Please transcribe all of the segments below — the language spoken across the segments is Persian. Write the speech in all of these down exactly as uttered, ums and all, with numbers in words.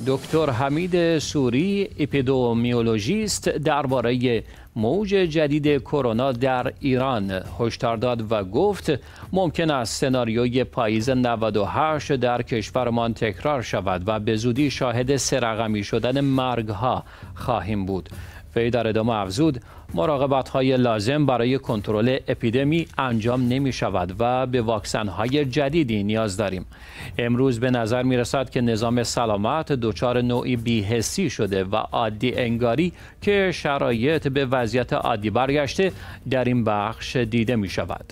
دکتر حمید سوری اپیدمیولوژیست درباره موج جدید کرونا در ایران هشدار داد و گفت ممکن است سناریوی پاییز نود و هشت در کشورمان تکرار شود و به زودی شاهد سه رقمی شدن مرگ‌ها خواهیم بود. وی در ادامه افزود مراقبت‌های لازم برای کنترل اپیدمی انجام نمی شود و به واکسن‌های جدیدی نیاز داریم. امروز به نظر می رسد که نظام سلامت دچار نوعی بی‌حسی شده و عادی انگاری که شرایط به وضعیت عادی برگشته در این بخش دیده می شود.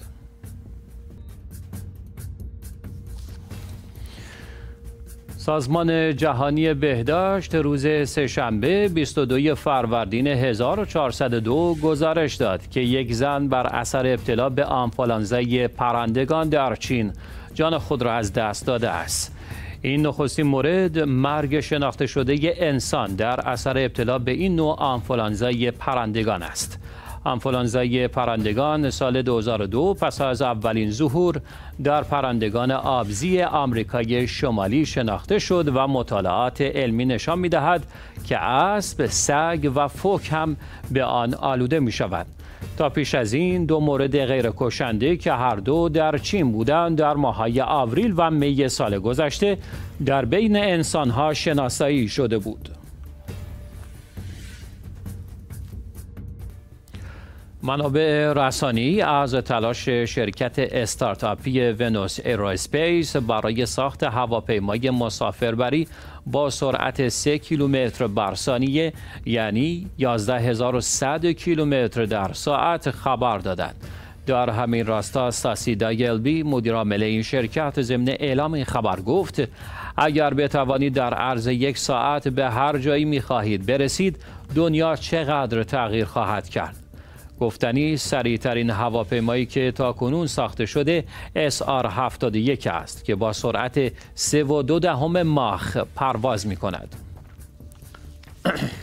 سازمان جهانی بهداشت روز سه‌شنبه بیست و دوم فروردین هزار و چهارصد و دو گزارش داد که یک زن بر اثر ابتلا به آنفولانزای پرندگان در چین جان خود را از دست داده است. این نخستین مورد مرگ شناخته شده انسان در اثر ابتلا به این نوع آنفولانزای پرندگان است. آنفولانزای پرندگان سال دو هزار و دو پس از اولین ظهور در پرندگان آبزی آمریکای شمالی شناخته شد و مطالعات علمی نشان می‌دهد که اسب، سگ و فوک هم به آن آلوده می‌شوند. تا پیش از این دو مورد غیر کشنده که هر دو در چین بودند در ماه‌های آوریل و می سال گذشته در بین انسان‌ها شناسایی شده بود. منابع رسانی از تلاش شرکت استارتاپی ونوس ایرواسپیس برای ساخت هواپیمای مسافربری با سرعت سه کیلومتر بر ثانیه یعنی یازده هزار و صد کیلومتر در ساعت خبر دادند. در همین راستا ساسی دایلبی مدیر عامل این شرکت ضمن اعلام این خبر گفت اگر بتوانید در عرض یک ساعت به هر جایی می‌خواهید برسید دنیا چقدر تغییر خواهد کرد. گفتنی سریعترین هواپیمایی که تاکنون ساخته شده اس آر هفتاد و یک است که با سرعت سه و دو دهم ماخ پرواز می کند.